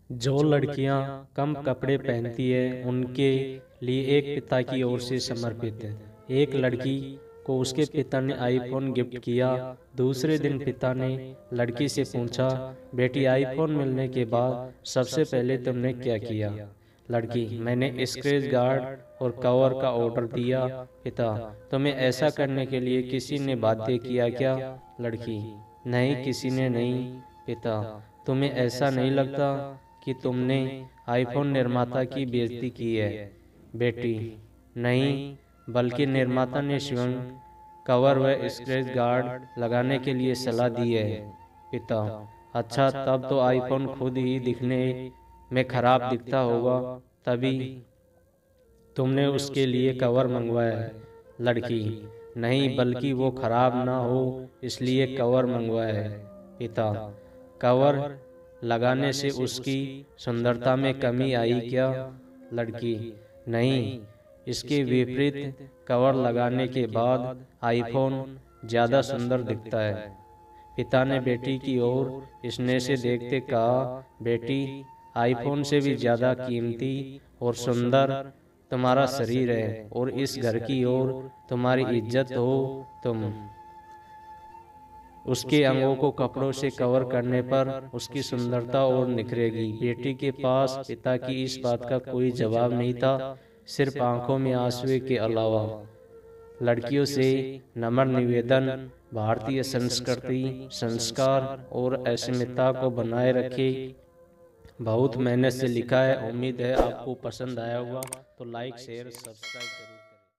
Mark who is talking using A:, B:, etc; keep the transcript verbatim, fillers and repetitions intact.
A: जो लड़कियां कम कपड़े पहनती है उनके लिए एक पिता की ओर से समर्पित है। एक लड़की को उसके पिता ने आईफोन गिफ्ट किया। दूसरे दिन पिता ने लड़की से पूछा, बेटी आईफोन मिलने के बाद सबसे पहले तुमने क्या किया? लड़की, मैंने स्क्रैच गार्ड और कवर का ऑर्डर दिया। पिता, तुम्हें ऐसा करने के लिए किसी ने बाध्य किया क्या? लड़की, नहीं, किसी ने नहीं। पिता, तुम्हें ऐसा नहीं लगता कि तुमने आईफोन निर्माता की बेइज्जती की है? बेटी, नहीं, बल्कि निर्माता ने स्वयं कवर व स्क्रैच गार्ड लगाने के लिए सलाह दी है। पिता, अच्छा, तब तो आईफोन खुद ही दिखने में खराब दिखता होगा, तभी तुमने उसके लिए कवर मंगवाया है। लड़की, नहीं, बल्कि वो खराब ना हो इसलिए कवर मंगवाया है। पिता, कवर लगाने से उसकी सुंदरता में कमी आई क्या? लड़की, नहीं, इसके विपरीत कवर लगाने के बाद आईफोन ज़्यादा सुंदर दिखता है। पिता ने बेटी की ओर स्नेह से देखते कहा, बेटी, आईफोन से भी ज़्यादा कीमती और सुंदर तुम्हारा शरीर है और इस घर की ओर तुम्हारी इज्जत हो। तुम उसके अंगों को कपड़ों से कवर करने पर उसकी सुंदरता और निखरेगी। बेटी के पास पिता की इस बात का कोई जवाब नहीं था, सिर्फ आंखों में आंसू के अलावा। लड़कियों से नम्र निवेदन, भारतीय संस्कृति, संस्कार और अस्मिता को बनाए रखे। बहुत मेहनत से लिखा है। उम्मीद है आपको पसंद आया होगा, तो लाइक शेयर सब्सक्राइब जरूर।